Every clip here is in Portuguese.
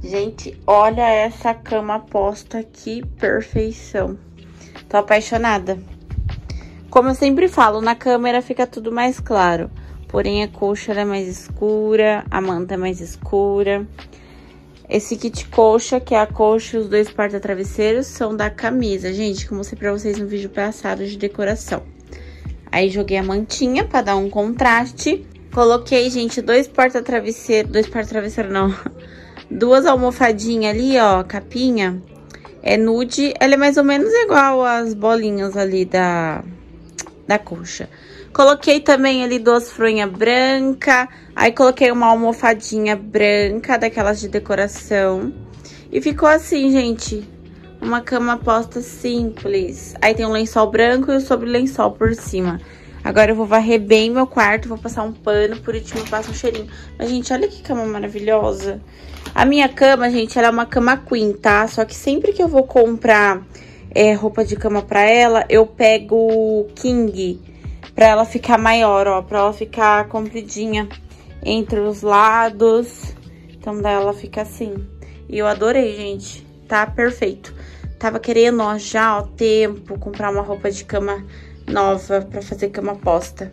Gente, olha essa cama posta, que perfeição. Tô apaixonada. Como eu sempre falo, na câmera fica tudo mais claro. Porém, a coxa é mais escura, a manta é mais escura. Esse kit coxa, que é a coxa e os dois porta-travesseiros, são da camisa. Gente, como eu mostrei pra vocês no vídeo passado de decoração. Aí, joguei a mantinha pra dar um contraste. Coloquei, gente, dois porta-travesseiros não. Duas almofadinhas ali, ó, capinha. É nude, ela é mais ou menos igual às bolinhas ali da coxa. Coloquei também ali duas fronhas brancas. Aí coloquei uma almofadinha branca, daquelas de decoração. E ficou assim, gente. Uma cama posta simples. Aí tem um lençol branco e o sobre-lençol por cima. Agora eu vou varrer bem meu quarto, vou passar um pano, por último eu passo um cheirinho. Mas, gente, olha que cama maravilhosa. A minha cama, gente, ela é uma cama queen, tá? Só que sempre que eu vou comprar roupa de cama pra ela, eu pego king. Pra ela ficar maior, ó, pra ela ficar compridinha entre os lados. Então, daí ela fica assim. E eu adorei, gente. Tá perfeito. Tava querendo, ó, já, ó, tempo, comprar uma roupa de cama nova pra fazer cama posta.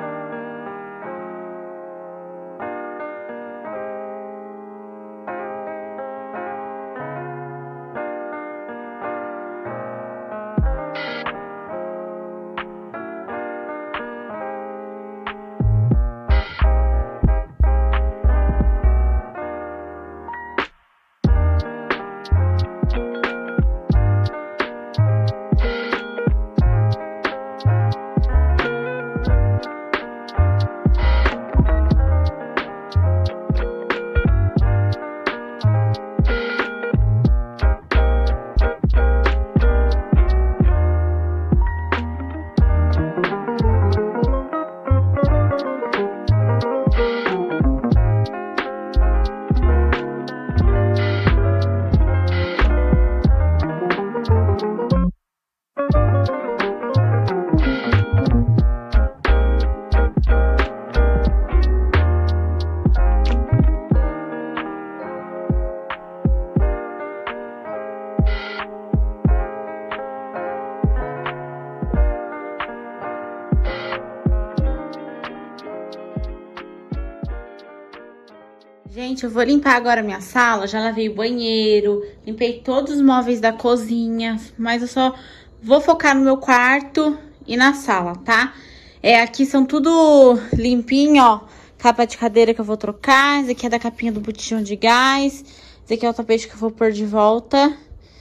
Gente, eu vou limpar agora a minha sala, já lavei o banheiro, limpei todos os móveis da cozinha, mas eu só vou focar no meu quarto e na sala, tá? Aqui são tudo limpinho, ó, capa de cadeira que eu vou trocar, esse aqui é da capinha do botijão de gás, esse aqui é o tapete que eu vou pôr de volta,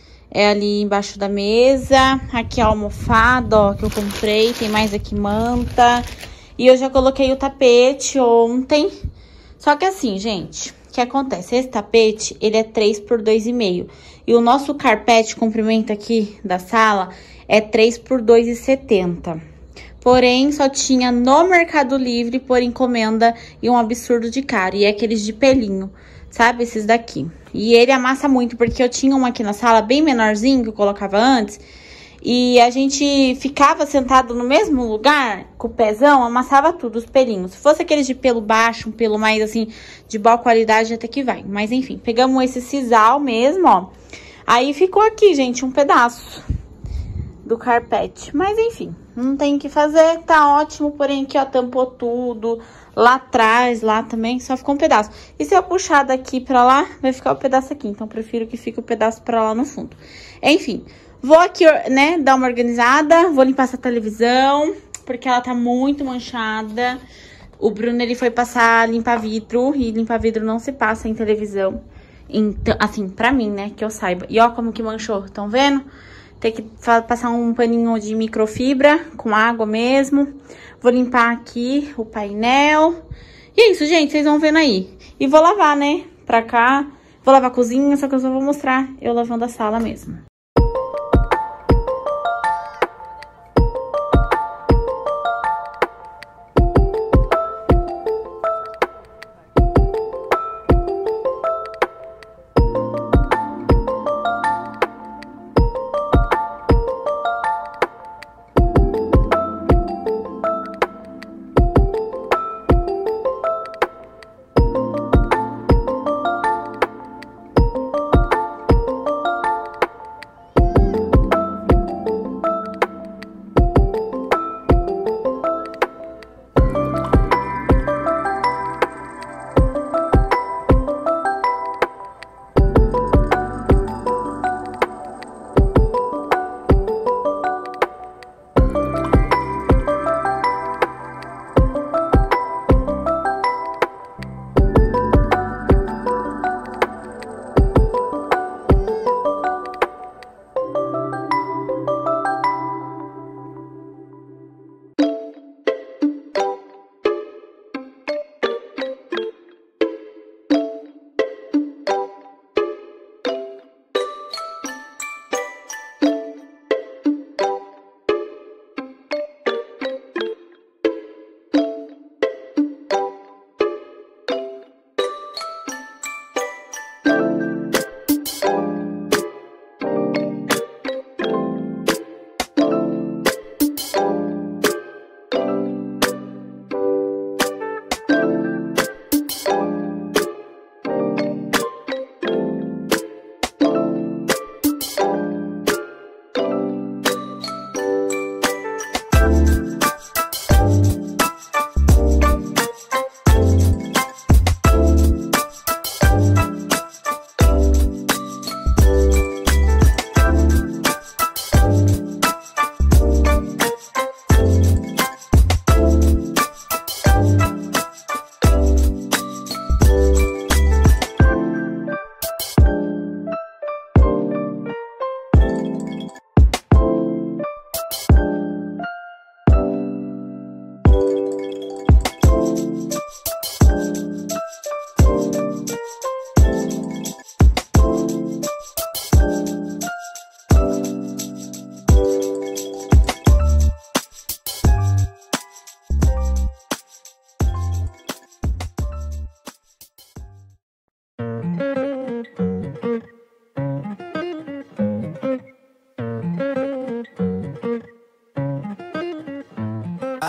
ali embaixo da mesa, aqui a almofada, ó, que eu comprei, tem mais aqui manta, e eu já coloquei o tapete ontem. Só que assim, gente, o que acontece? Esse tapete, ele é 3 por 2,5. E o nosso carpete, comprimento aqui da sala, é 3 por 2,70. Porém, só tinha no Mercado Livre por encomenda e um absurdo de caro. E é aqueles de pelinho, sabe? Esses daqui. E ele amassa muito, porque eu tinha um aqui na sala bem menorzinho que eu colocava antes. E a gente ficava sentado no mesmo lugar, com o pezão, amassava tudo, os pelinhos. Se fosse aqueles de pelo baixo, um pelo mais, assim, de boa qualidade, até que vai. Mas, enfim, pegamos esse sisal mesmo, ó. Aí ficou aqui, gente, um pedaço do carpete. Mas, enfim, não tem o que fazer, tá ótimo. Porém, aqui, ó, tampou tudo. Lá atrás, lá também, só ficou um pedaço. E se eu puxar daqui pra lá, vai ficar o pedaço aqui. Então, prefiro que fique o pedaço pra lá no fundo. Enfim... Vou aqui, né, dar uma organizada, vou limpar essa televisão, porque ela tá muito manchada. O Bruno, ele foi limpar vidro, e limpar vidro não se passa em televisão. Então, assim, pra mim, né, que eu saiba. E ó como que manchou, estão vendo? Tem que passar um paninho de microfibra, com água mesmo. Vou limpar aqui o painel. E é isso, gente, vocês vão vendo aí. E vou lavar, né, pra cá. Vou lavar a cozinha, só que eu só vou mostrar eu lavando a sala mesmo.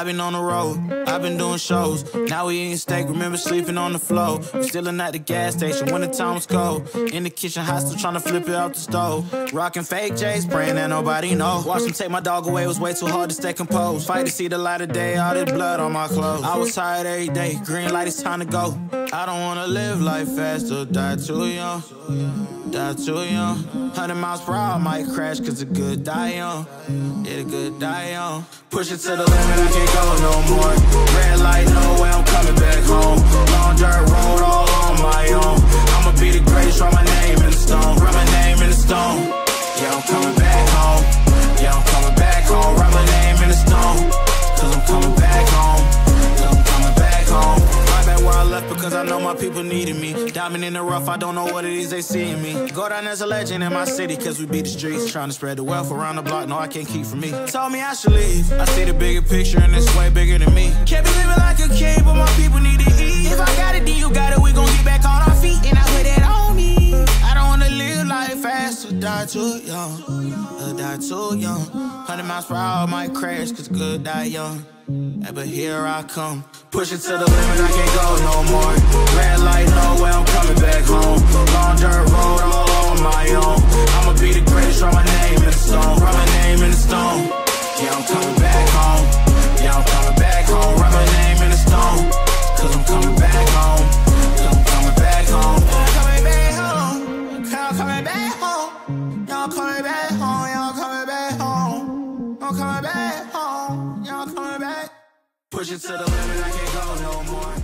I've been on the road, I've been doing shows. Now we eating steak, remember sleeping on the floor. We stealing at the gas station when the time was cold. In the kitchen, hot, still trying to flip it out the stove. Rocking fake J's, praying that nobody know. Watch them take my dog away, it was way too hard to stay composed. Fight to see the light of day, all this blood on my clothes. I was tired every day, green light, it's time to go. I don't wanna live life fast or die too young. Die too young. 100 miles per hour, might crash cause the good die young. Yeah, the good die young. Push it to the limit, I can't go no more. Red light, no way, I'm coming back home. Long dirt road, all on my own. I'ma be the greatest, write my name in the stone. Write my name in the stone. Yeah, I'm coming back home. Yeah, I'm coming back home. Write my name in the stone. Cause I'm coming back home. Cause I'm coming back home. Right back where I left because I know my people needed me. Diamond in the rough, I don't know what it is they see in me. Go down as a legend in my city cause we beat the streets. Trying to spread the wealth around the block, no I can't keep from me. Told me I should leave, I see the bigger picture and it's way bigger than me. Can't be living like a king, but my people need to eat. If I got it, then you got it, we gon' get back on our feet. And I put it on me. I don't wanna live life fast or die too young. Or die too young. 100 miles per hour might crash cause good die young. Yeah, but here I come. Push it to the limit, I can't go no more. Red light, no way, I'm coming back home. Long dirt road, all on my own. I'ma be the greatest, write my name in the stone. Write my name in the stone. Yeah, I'm coming back home. Yeah, I'm coming back home. Write my name in the stone. Cause I'm coming back home. Cause I'm coming back home. I'm coming back home. I'm coming back home. Y'all coming back home. Y'all coming back home. I'm coming back home. Y'all coming back. Push it to the limit, I can't go no more.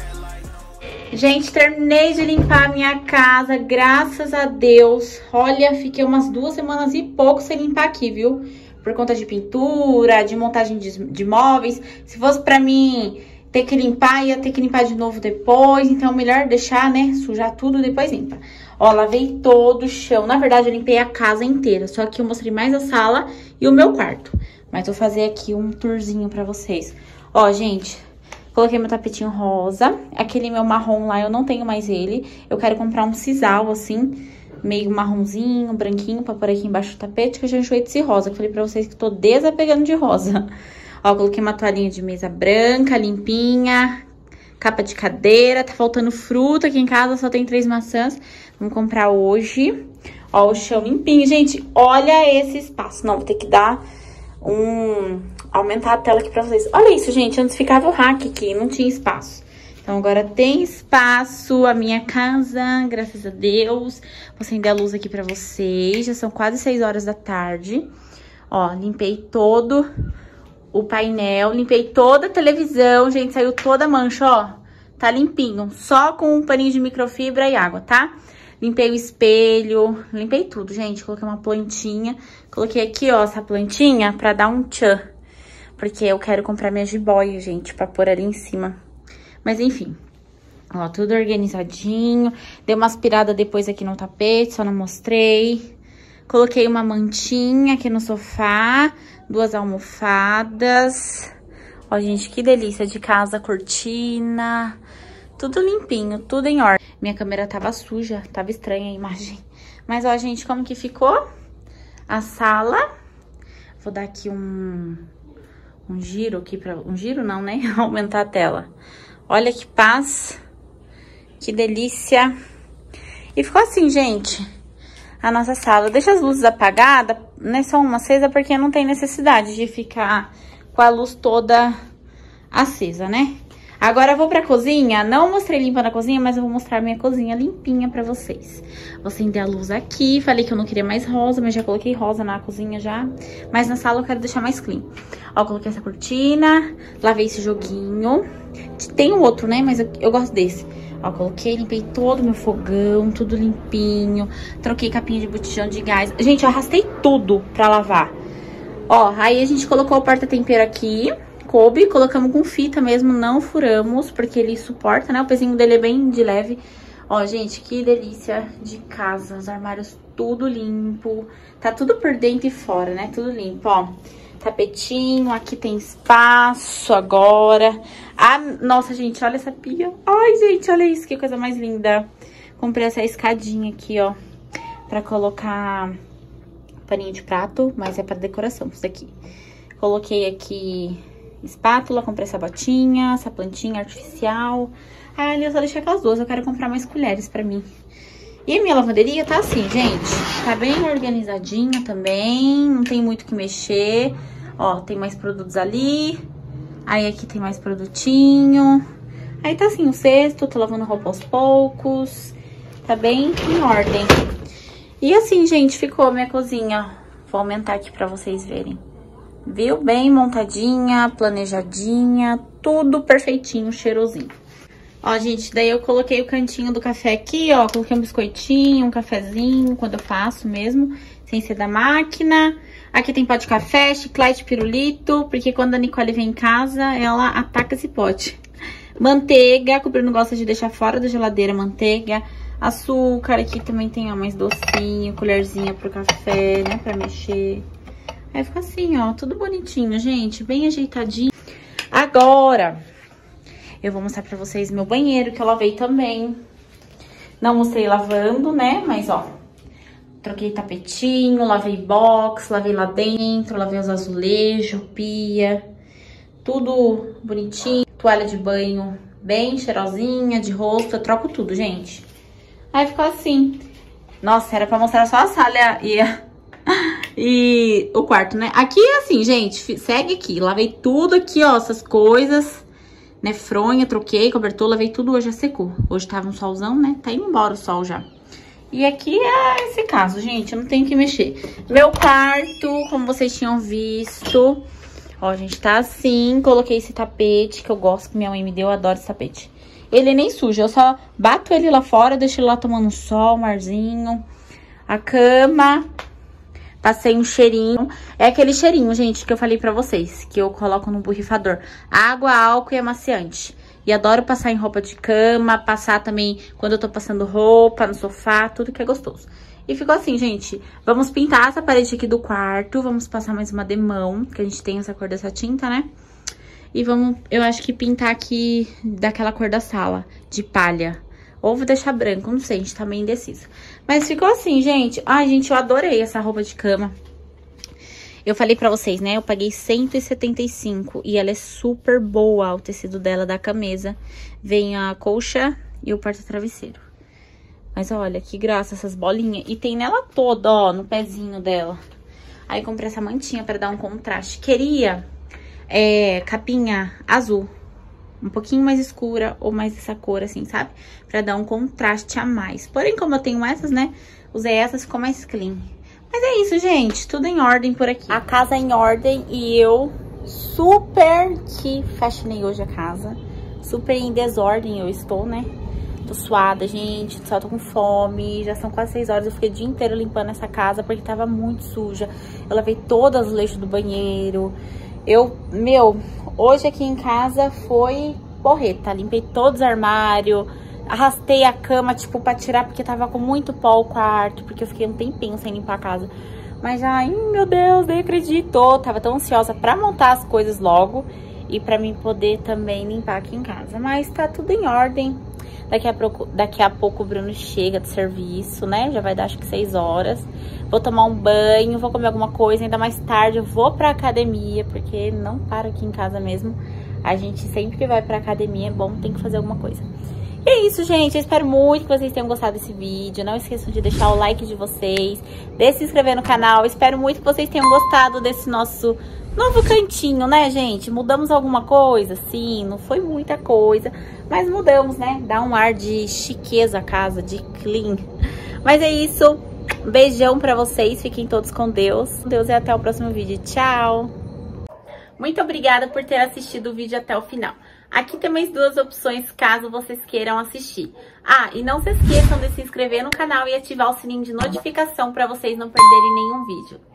Gente, terminei de limpar a minha casa, graças a Deus. Olha, fiquei umas 2 semanas e pouco sem limpar aqui, viu? Por conta de pintura, de montagem de móveis. Se fosse pra mim ter que limpar, ia ter que limpar de novo depois. Então, melhor deixar, né? Sujar tudo, depois limpa. Ó, lavei todo o chão. Na verdade, eu limpei a casa inteira. Só que eu mostrei mais a sala e o meu quarto. Mas vou fazer aqui um tourzinho pra vocês. Ó, gente, coloquei meu tapetinho rosa. Aquele meu marrom lá, eu não tenho mais ele. Eu quero comprar um sisal, assim, meio marronzinho, branquinho, pra pôr aqui embaixo do tapete, que eu já enjoei desse rosa. Eu falei pra vocês que tô desapegando de rosa. Ó, coloquei uma toalhinha de mesa branca, limpinha, capa de cadeira. Tá faltando fruta aqui em casa, só tem 3 maçãs. Vamos comprar hoje. Ó, o chão limpinho. Gente, olha esse espaço. Não, vou ter que dar aumentar a tela aqui pra vocês. Olha isso, gente. Antes ficava o rack aqui, não tinha espaço. Então, agora tem espaço. A minha casa, graças a Deus. Vou acender a luz aqui pra vocês. Já são quase 6 horas da tarde. Ó, limpei todo o painel. Limpei toda a televisão. Gente, saiu toda a mancha, ó. Tá limpinho. Só com um paninho de microfibra e água, tá? Limpei o espelho, limpei tudo, gente. Coloquei uma plantinha. Coloquei aqui, ó, essa plantinha pra dar um tchan. Porque eu quero comprar minha jiboia, gente, pra pôr ali em cima. Mas, enfim. Ó, tudo organizadinho. Dei uma aspirada depois aqui no tapete, só não mostrei. Coloquei uma mantinha aqui no sofá. 2 almofadas. Ó, gente, que delícia de casa, cortina. Tudo limpinho, tudo em ordem. Minha câmera tava suja, tava estranha a imagem. Mas, ó, gente, como que ficou a sala. Vou dar aqui um giro aqui pra... Um giro não, né? Aumentar a tela. Olha que paz. Que delícia. E ficou assim, gente, a nossa sala. Deixa as luzes apagadas, né? Só uma acesa, porque não tem necessidade de ficar com a luz toda acesa, né? Agora eu vou pra cozinha. Não mostrei limpando a cozinha, mas eu vou mostrar minha cozinha limpinha pra vocês. Vou acender a luz aqui. Falei que eu não queria mais rosa, mas já coloquei rosa na cozinha já. Mas na sala eu quero deixar mais clean. Ó, coloquei essa cortina. Lavei esse joguinho. Tem um outro, né? Mas eu gosto desse. Ó, coloquei, limpei todo o meu fogão, tudo limpinho. Troquei capinha de botijão de gás. Gente, eu arrastei tudo pra lavar. Ó, aí a gente colocou o porta-tempero aqui. Coube, colocamos com fita mesmo, não furamos, porque ele suporta, né? O pezinho dele é bem de leve. Ó, gente, que delícia de casa. Os armários tudo limpo. Tá tudo por dentro e fora, né? Tudo limpo, ó. Tapetinho, aqui tem espaço agora. Ah, nossa, gente, olha essa pia. Ai, gente, olha isso, que coisa mais linda. Comprei essa escadinha aqui, ó, pra colocar paninho de prato, mas é pra decoração, isso daqui. Coloquei aqui espátula, comprei essa botinha, essa plantinha artificial. Ah, ali eu só deixei aquelas duas, eu quero comprar mais colheres pra mim. E a minha lavanderia tá assim, gente, tá bem organizadinha também, não tem muito o que mexer. Ó, tem mais produtos ali, aí aqui tem mais produtinho. Aí tá assim, o cesto, tô lavando roupa aos poucos, tá bem em ordem. E assim, gente, ficou a minha cozinha. Vou aumentar aqui pra vocês verem. Viu? Bem montadinha, planejadinha, tudo perfeitinho, cheirosinho. Ó, gente, daí eu coloquei o cantinho do café aqui, ó. Coloquei um biscoitinho, um cafezinho, quando eu faço mesmo, sem ser da máquina. Aqui tem pó de café, chiclete, pirulito, porque quando a Nicole vem em casa, ela ataca esse pote. Manteiga, que o Bruno gosta de deixar fora da geladeira, manteiga. Açúcar, aqui também tem, ó, mais docinho, colherzinha pro café, né, pra mexer. Aí fica assim, ó, tudo bonitinho, gente, bem ajeitadinho. Agora, eu vou mostrar pra vocês meu banheiro, que eu lavei também. Não mostrei lavando, né, mas, ó, troquei tapetinho, lavei box, lavei lá dentro, lavei os azulejos, pia, tudo bonitinho. Toalha de banho bem cheirosinha, de rosto, eu troco tudo, gente. Aí ficou assim. Nossa, era pra mostrar só a sala e o quarto, né? Aqui é assim, gente, segue aqui. Lavei tudo aqui, ó, essas coisas, né? Fronha, troquei, cobertor, lavei tudo, hoje já secou. Hoje tava um solzão, né? Tá indo embora o sol já. E aqui é esse caso, gente, eu não tenho que mexer. Meu quarto, como vocês tinham visto, ó, gente, tá assim. Coloquei esse tapete que eu gosto, que minha mãe me deu, eu adoro esse tapete. Ele nem suja, eu só bato ele lá fora, deixo ele lá tomando sol, um arzinho. A cama, passei um cheirinho. É aquele cheirinho, gente, que eu falei pra vocês, que eu coloco no borrifador. Água, álcool e amaciante. E adoro passar em roupa de cama, passar também quando eu tô passando roupa, no sofá, tudo que é gostoso. E ficou assim, gente. Vamos pintar essa parede aqui do quarto, vamos passar mais uma demão, que a gente tem essa cor dessa tinta, né? E vamos, eu acho que pintar aqui daquela cor da sala, de palha. Ou vou deixar branco, não sei, a gente tá meio indeciso. Mas ficou assim, gente. Ai, gente, eu adorei essa roupa de cama. Eu falei pra vocês, né? Eu paguei 175 e ela é super boa, o tecido dela da camisa. Vem a colcha e o porta-travesseiro. Mas olha, que graça essas bolinhas. E tem nela toda, ó, no pezinho dela. Aí comprei essa mantinha pra dar um contraste. Queria capinha azul. Um pouquinho mais escura ou mais essa cor assim, sabe? Pra dar um contraste a mais. Porém, como eu tenho essas, né? Usei essas, ficou mais clean. Mas é isso, gente. Tudo em ordem por aqui. A casa em ordem e eu super que faxinei hoje a casa. Super em desordem eu estou, né? Tô suada, gente. Só tô com fome. Já são quase 6 horas. Eu fiquei o dia inteiro limpando essa casa porque tava muito suja. Eu lavei todas as leixos do banheiro. Hoje aqui em casa foi porreta. Limpei todos os armários. Arrastei a cama, tipo, pra tirar, porque tava com muito pó o quarto, porque eu fiquei um tempinho sem limpar a casa. Mas, ai, meu Deus, nem acredito. Tava tão ansiosa pra montar as coisas logo e pra mim poder também limpar aqui em casa. Mas tá tudo em ordem. Daqui a pouco o Bruno chega do serviço, né? Já vai dar, acho que 6 horas. Vou tomar um banho, vou comer alguma coisa. Ainda mais tarde eu vou pra academia, porque não paro aqui em casa mesmo. A gente sempre que vai pra academia é bom, tem que fazer alguma coisa. E é isso, gente. Eu espero muito que vocês tenham gostado desse vídeo. Não esqueçam de deixar o like de vocês, de se inscrever no canal. Espero muito que vocês tenham gostado desse nosso novo cantinho, né, gente? Mudamos alguma coisa? Sim, não foi muita coisa, mas mudamos, né? Dá um ar de chiqueza a casa, de clean. Mas é isso. Um beijão pra vocês. Fiquem todos com Deus. Deus e até o próximo vídeo. Tchau! Muito obrigada por ter assistido o vídeo até o final. Aqui tem mais 2 opções caso vocês queiram assistir. Ah, e não se esqueçam de se inscrever no canal e ativar o sininho de notificação para vocês não perderem nenhum vídeo.